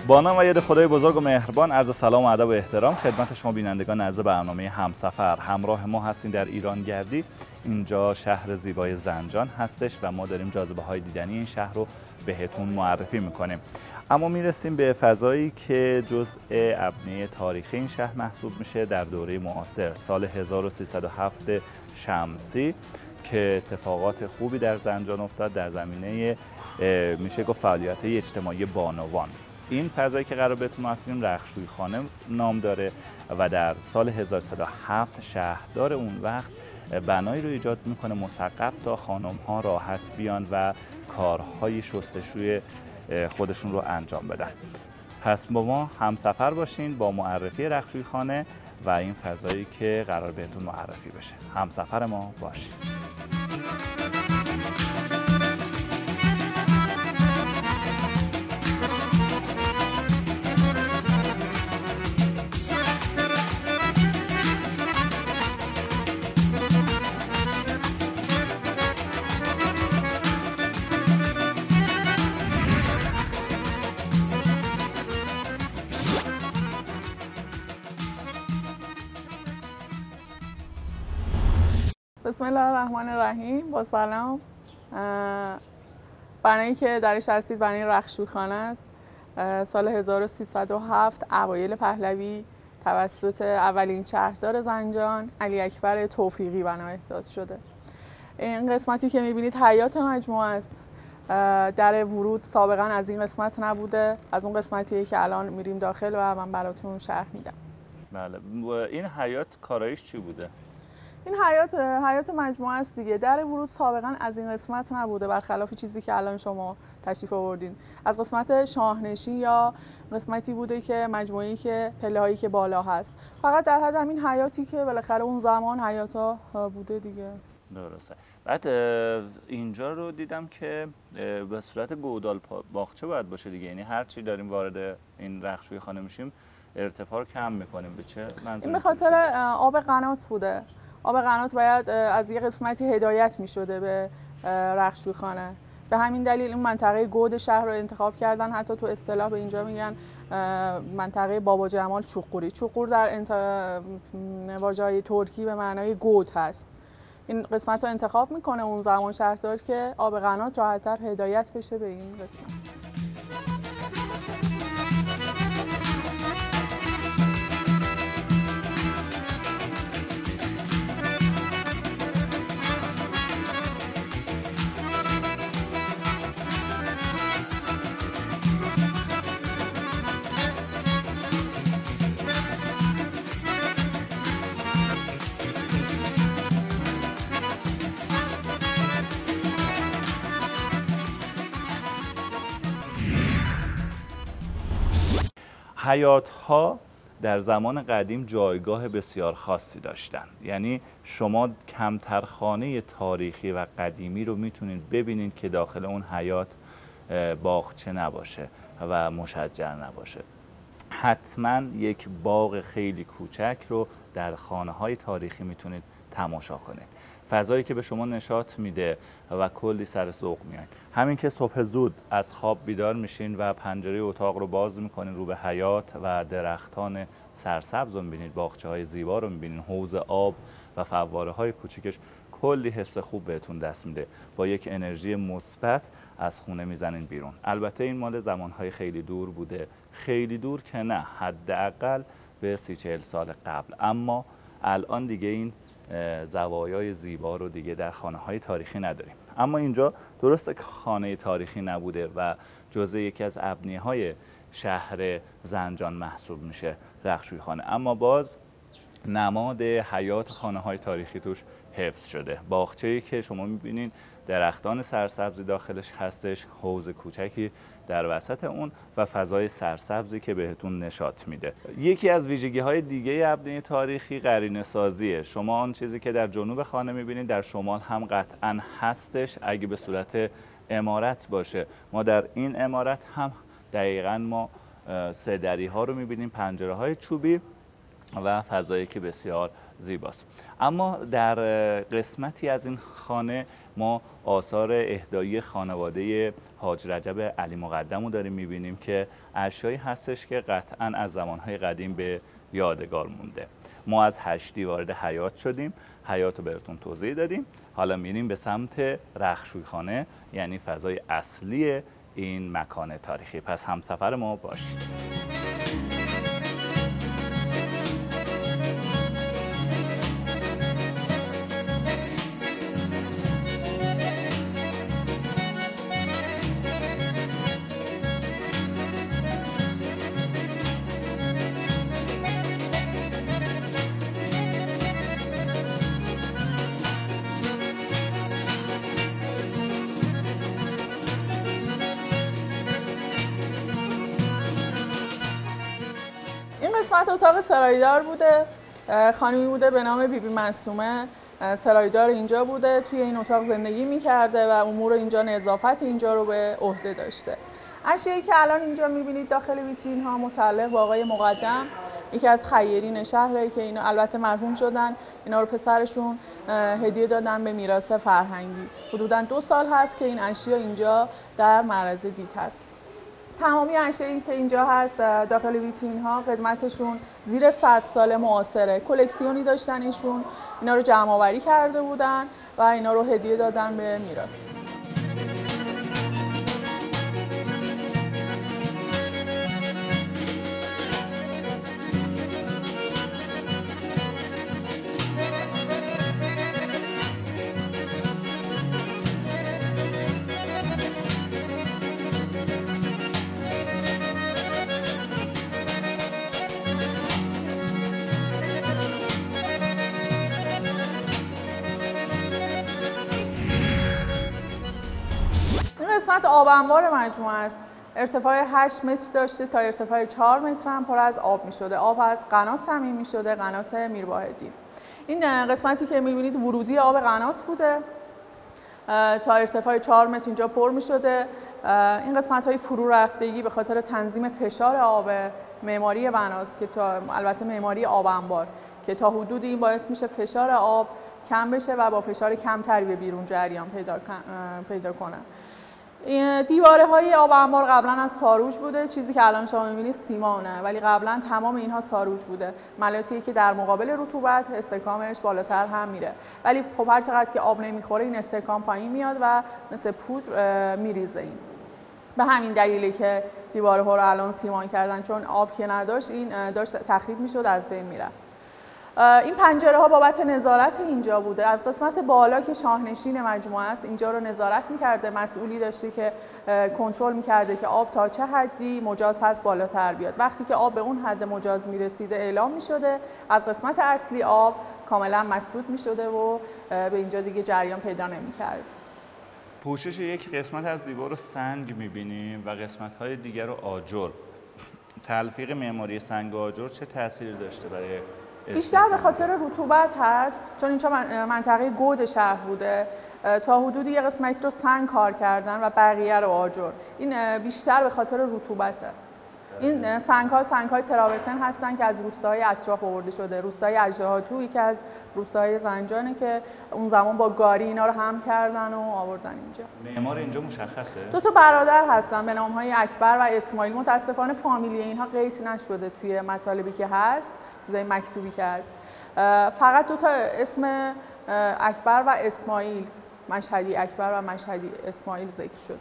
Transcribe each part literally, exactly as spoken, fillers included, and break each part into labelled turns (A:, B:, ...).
A: با نام و ید خدای بزرگ و مهربان عرض سلام و ادب و احترام خدمت شما بینندگان عزیز برنامه همسفر. همراه ما هستیم در ایران گردی. اینجا شهر زیبای زنجان هستش و ما داریم جاذبه های دیدنی این شهر رو بهتون معرفی میکنیم. اما میرسیم به فضایی که جزء ابنیه تاریخی این شهر محسوب میشه در دوره معاصر، سال هزار و سیصد و هفت شمسی که اتفاقات خوبی در زنجان افتاد در زمینه میشه گفت فعالیت اجتماعی بانوان. این فضایی که قرار بهتون معرفی کنیم رخشوی خانه نام داره و در سال هزار و سیصد و هفت شهردار اون وقت بنایی رو ایجاد میکنه مسقف تا خانم ها راحت بیان و کارهای شستشوی خودشون رو انجام بدن. پس با ما همسفر باشین با معرفی رخشوی خانه و این فضایی که قرار بهتون معرفی بشه. همسفر ما باشین.
B: بسم الله الرحمن الرحیم. با سلام. بنایی که درش هستید بنای رخشوی خانه است. سال هزار و سیصد و هفت اوایل پهلوی توسط اولین شهردار زنجان علی اکبر توفیقی بنا احداث شده. این قسمتی که میبینید حیات مجموعه است. در ورود سابقا از این قسمت نبوده، از اون قسمتیه که الان میریم داخل و من براتون شرح میدم.
A: بله، این حیات کارایش چی بوده؟
B: این حیات حیات مجموعه است دیگه. در ورود سابقا از این قسمت نبوده، برخلاف چیزی که الان شما تشریف آوردین. از قسمت شاهنشین یا قسمتی بوده که مجموعه‌ای که پله‌هایی که بالا هست. فقط در حد همین حیاتی که بالاخره اون زمان حیاتا بوده دیگه.
A: درسته. بعد اینجا رو دیدم که به صورت گودال باغچه باید باشه دیگه، یعنی هر چی داریم وارد این رخشوی خانه میشیم ارتفاع رو کم میکنیم. به چه منظوری؟
B: این به خاطر آب قنات بوده. آب قنات باید از یه قسمتی هدایت می شده به رخشوی خانه. به همین دلیل این منطقه گود شهر رو انتخاب کردن. حتی تو اصطلاح به اینجا میگن منطقه بابا جمال چوقوری. چوقور در انت... واژه ترکی به معنای گود هست. این قسمت رو انتخاب میکنه اون زمان شهردار که آب قنات راحت‌تر هدایت بشه به این قسمت.
A: حیات ها در زمان قدیم جایگاه بسیار خاصی داشتن، یعنی شما کمتر خانه تاریخی و قدیمی رو میتونید ببینید که داخل اون حیات باغچه نباشه و مشجر نباشه. حتما یک باغ خیلی کوچک رو در خانه های تاریخی میتونید تماشا کنید. فضایی که به شما نشاط میده و کلی سر ذوق میاین. همین که صبح زود از خواب بیدار میشین و پنجره اتاق رو باز میکنین رو به حیات و درختان سرسبز رو میبینید، باغچه های زیبا رو میبینید، حوض آب و فواره های کوچیکش، کلی حس خوب بهتون دست میده. با یک انرژی مثبت از خونه میزنین بیرون. البته این مال زمانهای خیلی دور بوده، خیلی دور که نه، حداقل به سی چهل سال قبل. اما الان دیگه این زوایای زیبا رو دیگه در خانه های تاریخی نداریم. اما اینجا درسته که خانه تاریخی نبوده و جزء یکی از ابنیه های شهر زنجان محسوب میشه رخشوی خانه، اما باز نماد حیات خانه های تاریخی توش حفظ شده. باغچه‌ای که شما میبینید درختان سرسبزی داخلش هستش، حوض کوچکی در وسط اون و فضای سرسبزی که بهتون نشاط میده. یکی از ویژگی های دیگه ابنیه تاریخی قرینه سازیه. شما آن چیزی که در جنوب خانه میبینید در شمال هم قطعا هستش اگه به صورت عمارت باشه. ما در این عمارت هم دقیقاً ما سه دری ها رو میبینیم، پنجره های چوبی و فضایی که بسیار زیباست. اما در قسمتی از این خانه ما آثار اهدایی خانواده حاج رجب علی مقدم رو داریم میبینیم که اشیایی هستش که قطعاً از زمانهای قدیم به یادگار مونده. ما از هشتی وارد حیاط شدیم، حیاط رو بهتون توضیح دادیم، حالا میریم به سمت رختشویخانه، یعنی فضای اصلی این مکان تاریخی. پس همسفر ما باشید.
B: قسمت اتاق سرایدار بوده، خانمی بوده به نام بیبی معصومه، سرایدار اینجا بوده، توی این اتاق زندگی میکرده و امور اینجا نظافت اینجا رو به عهده داشته. اشیایی که الان اینجا میبینید داخل ویترین ها متعلق به آقای مقدم، یکی از خیرین شهره که اینا البته مرحوم شدن، اینا رو پسرشون هدیه دادن به میراث فرهنگی. حدوداً دو سال هست که این اشیا اینجا در معرض دید هست. تمامی اشیایی که اینجا هست داخل ویترین ها قدمتشون زیر صد سال معاصره. کلکسیونی داشتن ایشون، اینا رو جمع آوری کرده بودن و اینا رو هدیه دادن به میراث. قسمت آب انبار مجموعه است. ارتفاع هشت متر داشته تا ارتفاع چهار متر هم پر از آب می شده. آب از قنات تامین می شده، قنات میرواحدی. این قسمتی که می بینید ورودی آب قنات بوده، تا ارتفاع چهار متر اینجا پر می شده. این قسمت های فرو رفتگی به خاطر تنظیم فشار آب، معماری بناست که تا البته معماری آب انبار که تا حدودی این باعث میشه فشار آب کم بشه و با فشار کمتری به بیرون جریان پیدا پیدا کنه. دیواره های آب انبار قبلا از ساروج بوده، چیزی که الان شما می‌بینید سیمانه، ولی قبلا تمام اینها ساروج بوده. ملاطی که در مقابل رطوبت استحکامش بالاتر هم میره، ولی خب هر چقدر که آب نمیخوره این استحکام پایین میاد و مثل پودر میریزه. این به همین دلیلی که دیواره ها رو الان سیمان کردن، چون آب که نداشت این داشت تخریب میشد، از بین میره. این پنجره ها بابت نظارت اینجا بوده. از قسمت بالا که شاهنشین مجموعه است اینجا رو نظارت میکرده، مسئولی داشته که کنترل میکرده که آب تا چه حدی مجاز هست بالاتر بیاد. وقتی که آب به اون حد مجاز میرسیده اعلام میشده، از قسمت اصلی آب کاملا مسدود میشده و به اینجا دیگه جریان پیدا نمیکرد.
A: پوشش یک قسمت از دیوار رو سنگ میبینیم و قسمت های دیگر رو آجر. تلفیق معماری سنگ و آجر چه تأثیری داشته برای
B: بیشتر به خاطر رطوبت هست، چون اینجا منطقه گود شهر بوده، تا حدودی یه قسمتی رو سنگ کار کردن و بقیه رو آجر. این بیشتر به خاطر رطوبته. این سنگ ها سنگ های تراورتن هستن که از روستاهای اطراف آورده شده. روستای اژدهاتو که از روستاهای زنجانه که اون زمان با گاری اینا رو هم کردن و آوردن اینجا.
A: معمار اینجا مشخصه؟
B: دو تا برادر هستن به نام های اکبر و اسماعیل. متاسفانه فامیلی اینها قید نشده توی مطالبی که هست، چیزای مکتوبی که هست. فقط دو تا اسم اکبر و اسماعیل، مشهدی اکبر و مشهدی اسماعیل ذکر شد.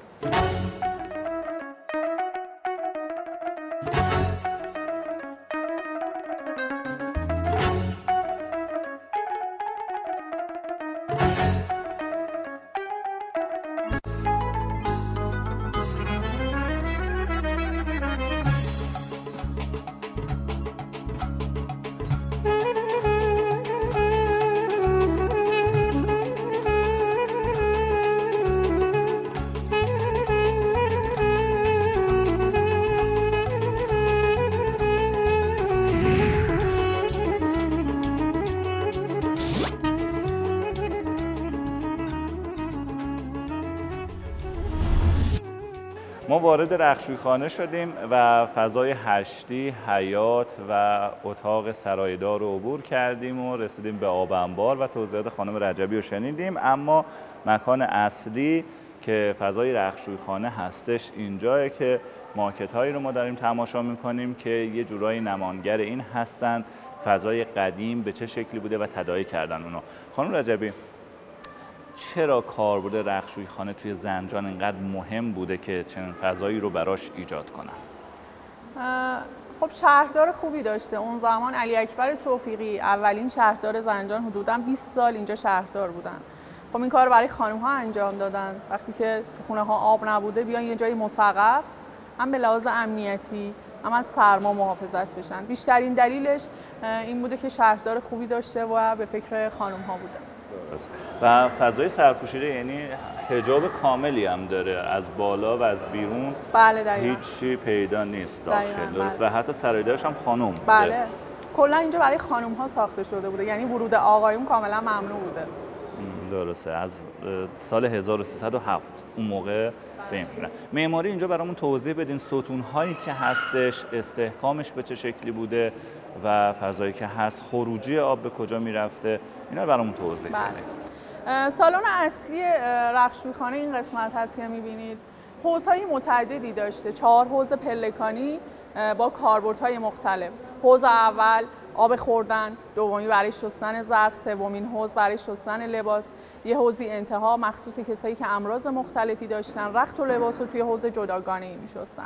A: وارد رختشویخانه شدیم و فضای هشتی، حیاط و اتاق سرایدار رو عبور کردیم و رسیدیم به آب انبار و توضیحات خانم رجبی رو شنیدیم. اما مکان اصلی که فضای رختشویخانه هستش اینجایه که ماکت هایی رو ما داریم تماشا میکنیم که یه جورایی نمانگر این هستند فضای قدیم به چه شکلی بوده و تداعی کردن اونو. خانم رجبی، چرا کاربرد رختشویخانه توی زنجان اینقدر مهم بوده که چنین فضایی رو براش ایجاد کنن؟
B: خب شهردار خوبی داشته. اون زمان علی اکبر توفیقی اولین شهردار زنجان، حدوداً بیست سال اینجا شهردار بودن. خب این کار برای خانم ها انجام دادن. وقتی که تو خونه ها آب نبوده بیان یه جای مسقف، هم به لحاظ امنیتی هم از سرما محافظت بشن. بیشترین دلیلش این بوده که شهردار خوبی داشته و به فکر خانم ها بوده.
A: و فضای سرپوشیده یعنی حجاب کاملی هم داره از بالا و از بیرون.
B: بله دقیقاً.
A: هیچی پیدا نیست داخل. درست.
B: بله.
A: و حتی سرایدارش هم خانم بوده.
B: بله. کلا اینجا برای خانم ها ساخته شده بوده، یعنی ورود آقایون کاملا ممنوع بوده.
A: درسته. از سال هزار و سیصد و هفت اون موقع بین میرن. معماری اینجا برامون توضیح بدین، ستون هایی که هستش استحکامش به چه شکلی بوده و فضایی که هست خروجی آب به کجا میرفته، اینا رو برامون توضیح بدین.
B: سالن اصلی رختشویخانه این قسمت هست که میبینید. حوضهای متعددی داشته، چهار حوض پلکانی با کاربردهای مختلف. حوض اول آب خوردن، دومی برای شستن ظرف، سومین حوض برای شستن لباس، یه حوضی انتها مخصوص کسایی که امراض مختلفی داشتن، رخت و لباس رو توی حوض جداگانه‌ای می‌شستن.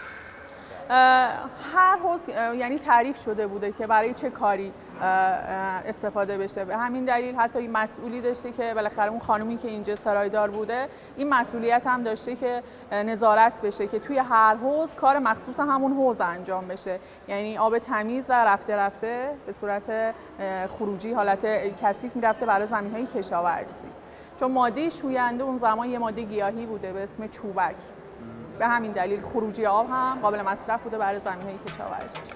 B: هر حوض یعنی تعریف شده بوده که برای چه کاری استفاده بشه. به همین دلیل حتی این مسئولی داشته که بالاخره اون خانومی که اینجا سرایدار بوده این مسئولیت هم داشته که نظارت بشه که توی هر حوض کار مخصوص همون حوض انجام بشه، یعنی آب تمیز و رفته رفته به صورت خروجی حالت کثیف میرفته برای زمین‌های کشاورزی. چون ماده شوینده اون زمان یه ماده گیاهی بوده به اسم چوبک، به همین دلیل خروجی آب هم قابل مصرف بوده برای زمین‌های کشاورزی.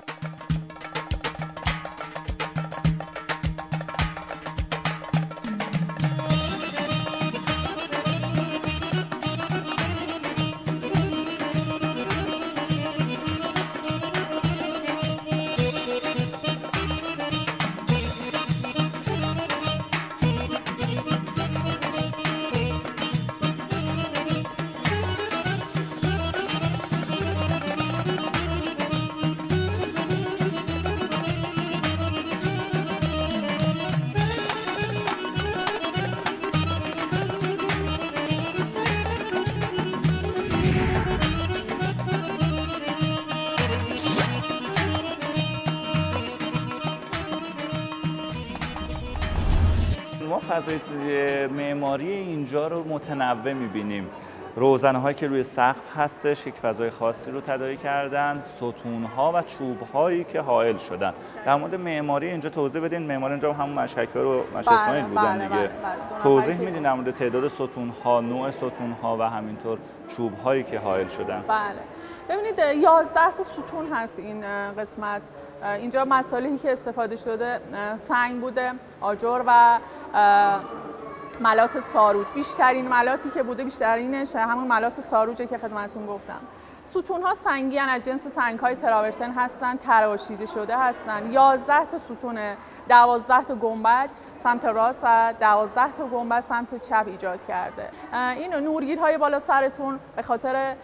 A: ما فضای معماری اینجا رو متنوع می‌بینیم. روزنه‌هایی که روی سقف هستش یک فضای خاصی رو تداعی کردن، ستون‌ها و چوب‌هایی که حائل شدن. در مورد معماری اینجا توضیح بدین. معماری اینجا همون مشهک‌ها رو مشهد اسماعیل بودن دیگه.
B: بله، بله،
A: توضیح میدین در مورد تعداد ستون‌ها، نوع ستون‌ها و همینطور چوب‌هایی که حائل شدن.
B: بله. ببینید یازده تا ستون هست این قسمت. اینجا مصالحی که استفاده شده سنگ بوده، آجر و ملات ساروج. بیشترین ملاتی که بوده بیشترینش همون ملات ساروجه که خدمتتون گفتم. ستون‌ها سنگی از جنس سنگ‌های تراورتن هستن، تراشیده شده هستن. یازده تا ستونه، دوازده تا گنبد سمت راست و دوازده تا گنبد سمت چپ ایجاد کرده. این نورگیرهای بالا سرتون به خاطر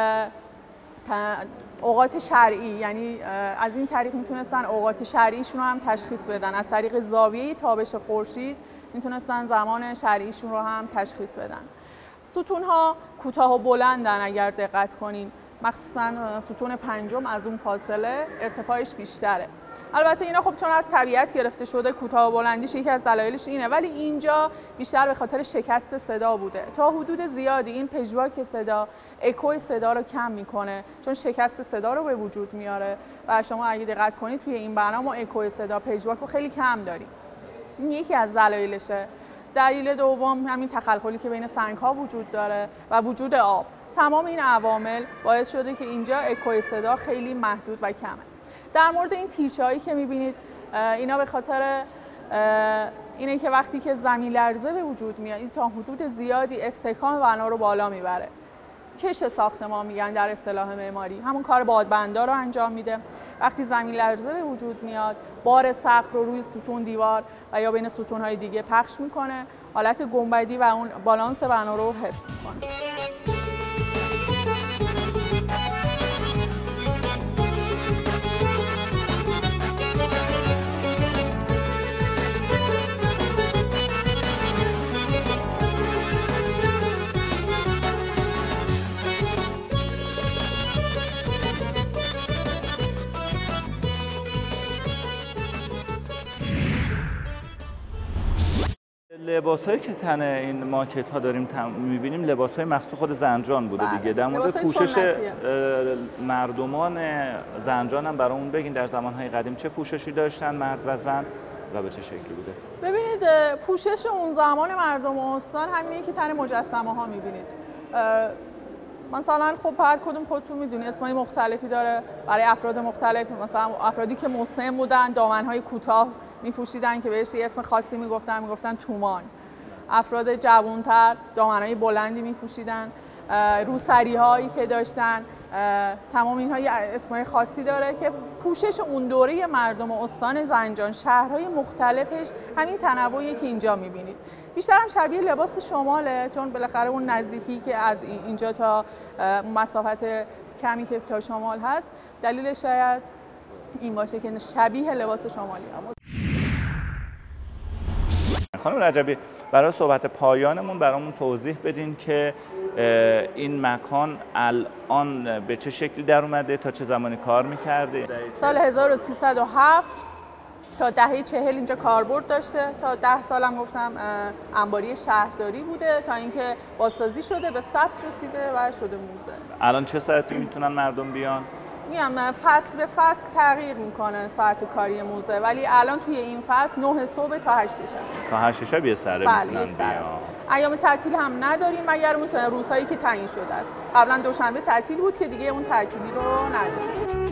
B: اوقات شرعی، یعنی از این طریق میتونستن اوقات شرعیشون رو هم تشخیص بدن. از طریق زاویه تابش خورشید میتونستن زمان شرعیشون رو هم تشخیص بدن. ستون‌ها کوتاه و بلندن اگر دقت کنین، مخصوصا ستون پنجم از اون فاصله ارتفاعش بیشتره. البته اینا خب چون از طبیعت گرفته شده کوتاه و بلندیش یکی از دلایلش اینه، ولی اینجا بیشتر به خاطر شکست صدا بوده. تا حدود زیادی این پژواک صدا اکوی صدا رو کم میکنه، چون شکست صدا رو به وجود میاره و شما اگه دقت کنید توی این برنامه ما اکوی صدا پژواک رو خیلی کم داریم. این یکی از دلایلشه. دلیل دوم همین تخلخلی که بین سنگ‌ها وجود داره و وجود آب. تمام این عوامل باعث شده که اینجا اکوی صدا خیلی محدود و کمه. در مورد این تیرچه‌هایی که می‌بینید اینا به خاطر اینه که وقتی که زمین لرزه به وجود میاد این تا حدود زیادی استحکام بنا رو بالا میبره کش ساختمان میگن در اصطلاح معماری، همون کار بادبندا رو انجام میده. وقتی زمین لرزه به وجود میاد، بار سقف رو روی ستون، دیوار و یا بین ستون‌های دیگه پخش میکنه، حالت گنبدی و اون بالانس بنا رو حفظ میکنه.
A: لباسایی که تن این ماکت ها داریم میبینیم لباس های مخصوص خود زنجان بوده. بله. دیگه در مورد پوشش مردمان زنجان هم برامون بگین در زمانهای قدیم چه پوششی داشتن مرد و زن و به چه شکلی بوده؟
B: ببینید پوشش اون زمان مردم استان همینه که تن مجسمه ها میبینید. مثلا خب هر کدوم خودتون میدونید اسمای مختلفی داره برای افراد مختلف. مثلا افرادی که مسن بودن دامنهای کوتاه میپوشیدن که بهش یه اسم خاصی میگفتن، میگفتن تومان. افراد جوانتر دامنهای بلندی میپوشیدن. روسری هایی که داشتن، تمام اینها یه اسمای خاصی داره که پوشش اون دوره مردم استان زنجان، شهرهای مختلفش همین تنوعی که اینجا میبینید. بیشتر هم شبیه لباس شماله، چون بالاخره اون نزدیکی که از اینجا تا مسافت کمی که تا شمال هست، دلیلش شاید این باشه که شبیه لباس شمالی هست.
A: خانم رجبی، برای صحبت پایانمون برامون توضیح بدین که این مکان الان به چه شکلی در اومده، تا چه زمانی کار میکرده؟
B: سال هزار و سیصد و هفت تا دهه چهل اینجا کاربرد داشته. تا ده سالم گفتم انباری شهرداری بوده تا اینکه بازسازی شده، به ثبت رسیده و شده موزه.
A: الان چه ساعتی میتونن مردم بیان؟
B: میگم فصل به فصل تغییر میکنه ساعت کاری موزه، ولی الان توی این فصل نه صبح تا هشت شب.
A: تا هشت شب یه سره
B: بله
A: میتونن بیان.
B: ایام تعطیل هم نداریم مگر اون روزهایی که تعیین شده است. قبلا دوشنبه تعطیل بود که دیگه اون تعطیلی رو نداریم.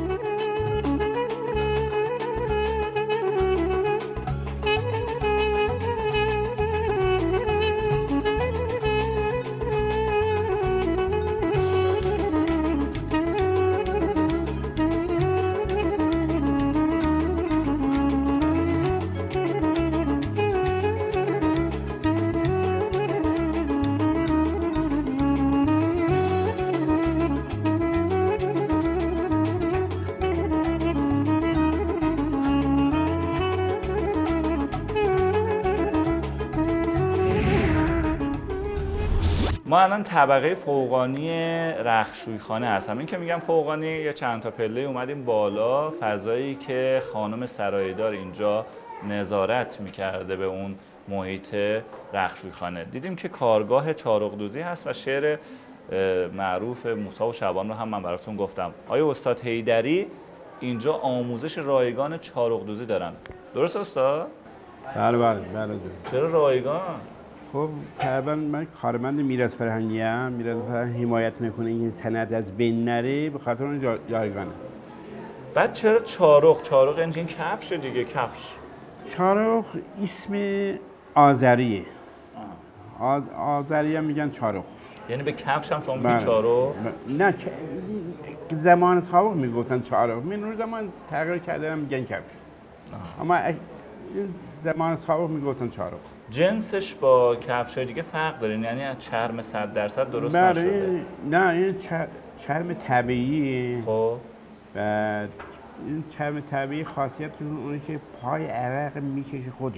A: ما الان طبقه فوقانی رختشویخانه هستم. این که میگم فوقانی، یه چند تا پله اومدیم بالا، فضایی که خانم سرایدار اینجا نظارت میکرده به اون محیط رختشویخانه. دیدیم که کارگاه چارقدوزی هست و شعر معروف موسی و شبان رو هم من براتون گفتم. آیا استاد حیدری اینجا آموزش رایگان چارقدوزی دارن؟ درست استاد؟
C: بله بله بله.
A: چرا رایگان؟
C: خب طبعا من کارمند میراث فرهنگی ام. میراث فرهنگی حمایت میکنه این سند از بین نره، به خاطر اون جایگانه.
A: بعد چرا چارق؟ چارق یعنی کفش دیگه، کفش.
C: چارق اسم آذریه. آز... آذری هم میگن چارق.
A: یعنی به کفش هم شما میگین چارق؟
C: نه زمان سابق میگفتن چارق، من اون زمان تغییر کردن میگن کفش. آه. اما زمان سابق میگفتن چارق.
A: جنسش با کفش‌های دیگه فرق داره، یعنی از چرم صد درصد درست نشده؟
C: نه این چرم طبیعیه.
A: خب
C: و این چرم طبیعی خاصیت اونه که پای عرق میکشه خودش.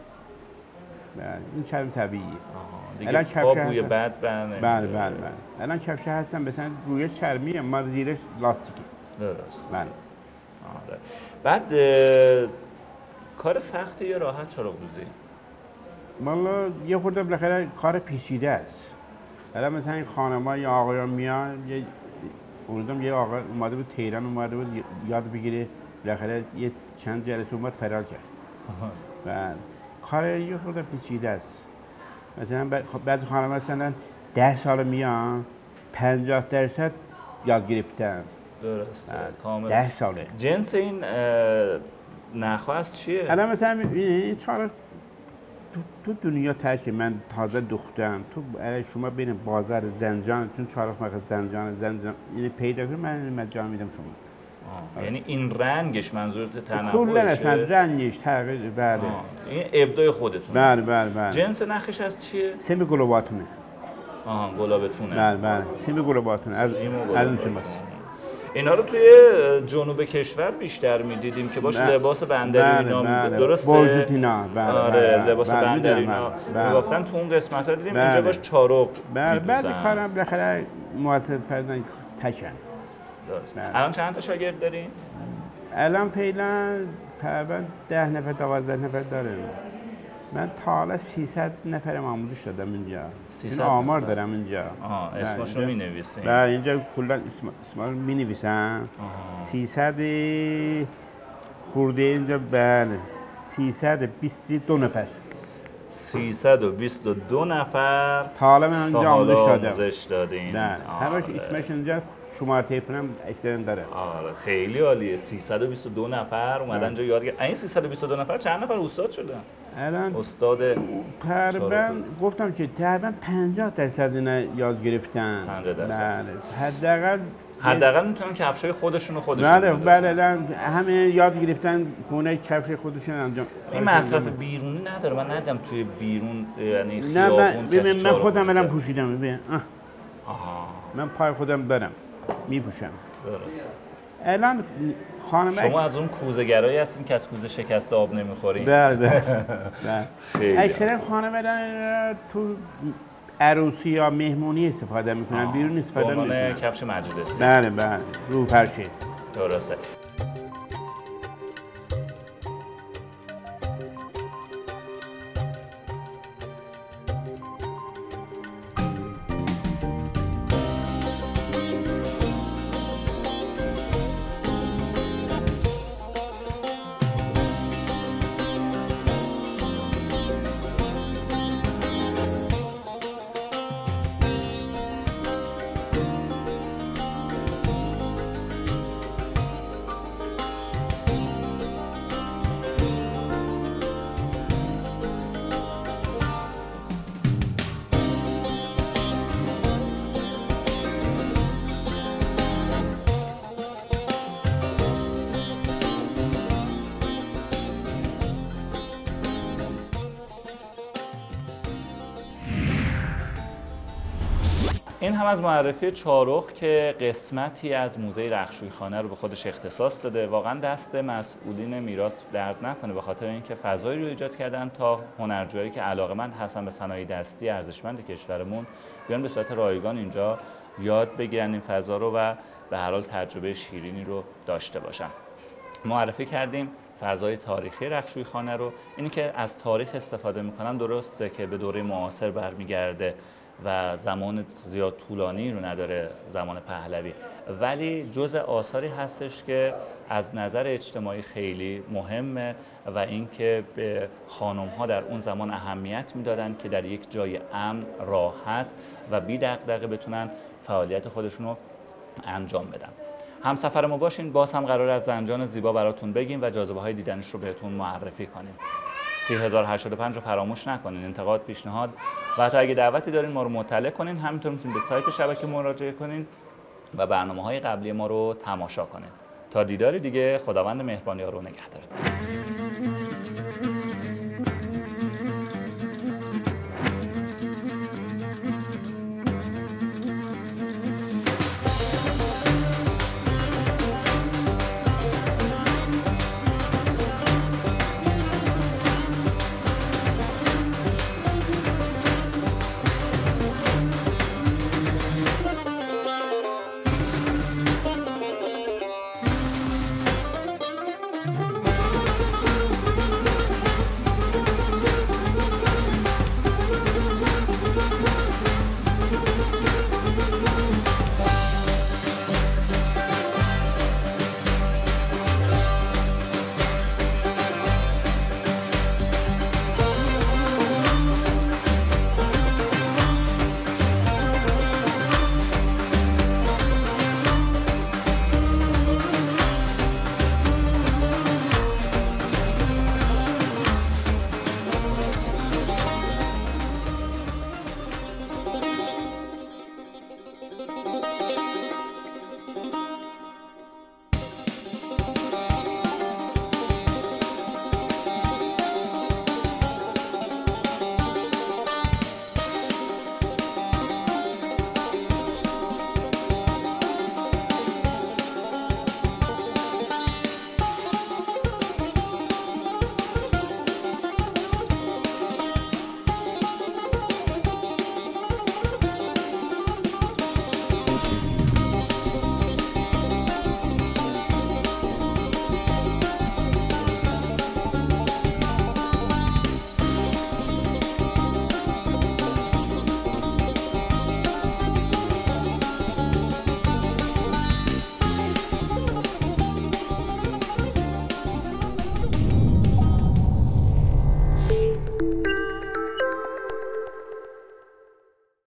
C: این چرم طبیعیه.
A: دیگه پا بوی بد برنه.
C: بله بله بله. الان کفشه هستن مثلا روی چرمیه، ما زیرش لاستیکه.
A: درست.
C: بله.
A: آره. بعد کار سختی یا راحت چارقدوزی؟
C: والا یه خورده بالاخره کار پیچیده است. الان مثلا این خانم‌ها یا آقایان میان، یه اونم یه آقا اومده بود تهران، اومده بود یاد بگیره، بالاخره یه چند جلسه اومد فرار کرد. و کار یه خورده پیچیده است. مثلا بعضی خانم‌ها مثلا ده سال میان، پنجاه درصد یاد گرفتن.
A: درسته. کاملا.
C: ده ساله.
A: جنس این نخواست چیه؟
C: الان مثلا این چهار تو, تو دنیا تاشه من تازه دخترم تو شما بین بازار زنجان چون چهارراه مرکز زنجان زنجان اینو پیدا کنید من مجانی میدم شما.
A: یعنی این رنگش منظورت تنوعشه؟
C: کلا اصلا رنگش تغییر بله.
A: این ابداع خودتونه؟
C: بله بله بله.
A: جنس نخش از چیه؟
C: سیم گلاباتونه.
A: آها گلابتونه.
C: بله بله سیم گلاباتونه از از اون شما.
A: اینا رو توی جنوب کشور بیشتر می‌دیدیم که باشه لباس بندری اینا
C: بله
A: درسته؟
C: بارژوتینا بله.
A: آره لباس
C: بله.
A: بندری اینا میگفتن تو اون قسمت‌ها دیدیم
C: بله.
A: اینجا باش چارق
C: بله بعد کارم بالاخره موثر فرزن تشن.
A: درست. الان چند تا شاگرد دارین؟
C: الان فعلا تقریبا ده نفر دوازده نفر داریم. من تا حالا سیصد نفرم آموزش دادم اینجا. این آمار دارم اینجا.
A: آها اسمشو می‌نویسین.
C: بله اینجا کلا اسم اسما رو می‌نویسن. سیصد خورده اینجا بله سیصد و بیست و دو نفر.
A: سیصد و بیست و دو نفر
C: تا حالا من اینجا آموزش
A: آموزش دادین.
C: نه همش اسمش اینجا شماره تلفنم اکثرا داره.
A: آره خیلی عالیه. سیصد و بیست و دو نفر اومدن اینجا یاد گرفتن. این سیصد و بیست و دو نفر چند نفر استاد شدن؟
C: الان
A: استاد
C: تقریبا گفتم که تقریبا پنجاه درصد اینا یاد گرفتن.
A: پنجاه درصد.
C: بله حداقل
A: حداقل میتونن کفشای خودشون رو خودشون
C: بله بله همه یاد گرفتن خونه کفش خودشون انجام.
A: این مصرف بیرونی نداره. من ندیدم توی بیرون یعنی
C: خیابون کسی من خودم الان پوشیدم ببین.
A: آها
C: من پای خودم برم میپوشم.
A: درسته.
C: الان خانم
A: شما از اون کوزه‌گرایی هستین که از کوزه شکسته آب نمیخورین؟
C: بله بله. بله. اکثرا خانواده تو عروسی یا مهمونی استفاده میکنن بیرون استفاده نمیکنن.
A: کفش مجلسی.
C: بله بله رو فرشه.
A: درسته. این هم از معرفی چارق که قسمتی از موزه رخشویخانه رو به خودش اختصاص داده. واقعا دست مسئولین میراث درد نکنه به خاطر اینکه فضایی رو ایجاد کردن تا هنرجویی که علاقه‌مند هستن به صنایع دستی ارزشمند کشورمون بیان به صورت رایگان اینجا یاد بگیرن این فضا رو و به هر حال تجربه شیرینی رو داشته باشن. معرفی کردیم فضای تاریخی رخشویخانه رو. اینی که از تاریخ استفاده میکنن درسته که به دوره معاصر برمیگرده و زمان زیاد طولانی رو نداره زمان پهلوی، ولی جزء آثاری هستش که از نظر اجتماعی خیلی مهمه و اینکه به خانم‌ها در اون زمان اهمیت میدادن که در یک جای امن، راحت و بی دغدغه بتونن فعالیت خودشون رو انجام بدن. همسفر ما باشین. باز هم قرار از زنجان زیبا براتون بگیم و جاذبه‌های دیدنش رو بهتون معرفی کنیم. سی هزار و هشتاد و پنج رو فراموش نکنین. انتقاد، پیشنهاد و حتی اگه دعوتی دارین ما رو مطلع کنین. همینطور میتونین به سایت شبکه مراجعه کنین و برنامه‌های قبلی ما رو تماشا کنین. تا دیداری دیگه، خداوند مهربان یار و نگهدارتون.